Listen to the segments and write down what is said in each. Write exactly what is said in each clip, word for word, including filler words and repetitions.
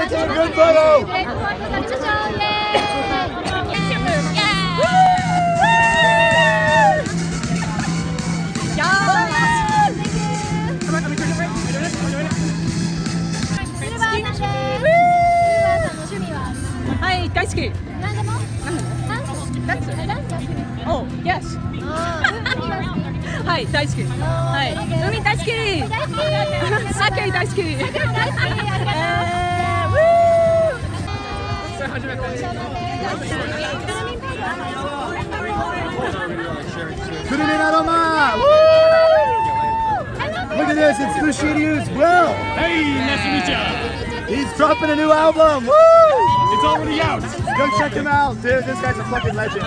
Let's have a good photo. Hi, 大好き。Oh, yes. はい、大好き。はい、海大好き。酒大好き。 Put it in aroma. Look at this, it's Bushido as well. Hey, nice to meet ya. He's dropping a new album. Woo! It's already out. Go check him out, dude. This guy's a fucking legend.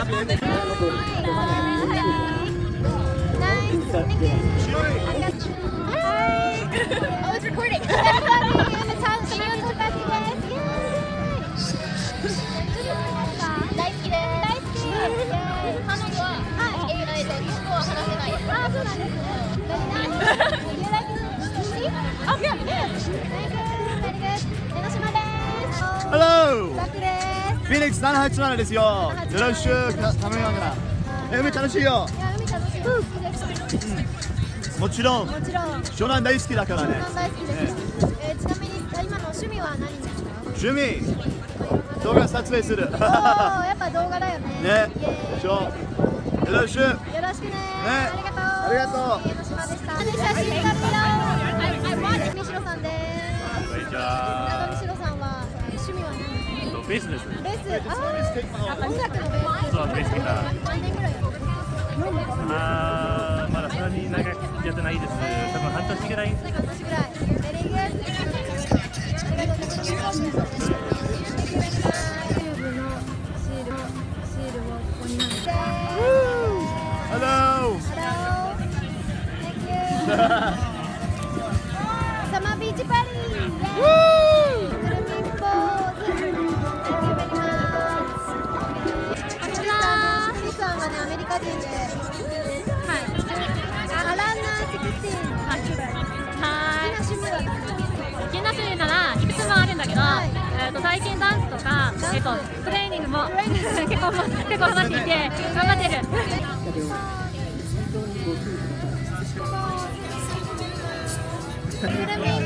Oh, it's recording. Hello! Phoenix ななはちななですよ。よろしく頼みながら。え、海楽しいよ。もちろん。湘南大好きだからね。 大好きです。えー、ちなみに今の趣味は何ですか？ 趣味。動画撮影する。 おー、やっぱ動画だよね。 ね。そう。よろしく。よろしくね。 ありがとう。 ありがとう。 家の島でした。写真撮るよ。三城さんです。 こんにちは。 三城さんは趣味は何ですか？ ベースです。 ベース。ああ、音楽のベース。 そう、ベースギター。 何年ぐらいやってる？ あー、まだそんなに長くやってないです。多分半年ぐらい。 半年ぐらい。ベリーグッド。ありがとうございます。YouTube のシールのシールをここになって。 Hello! Hello. Thank you. Summer beach party. Woo! Grooming pose. Thank you very much. シリさんがね、アメリカ人で。はい。アランナーシクスティーン。はい。好きな趣味は何ですか？ 好きな趣味ならいくつもあるんだけど、えっと最近ダンスとか、えっとトレーニングも結構結構ハマっていて頑張ってる。 くるみ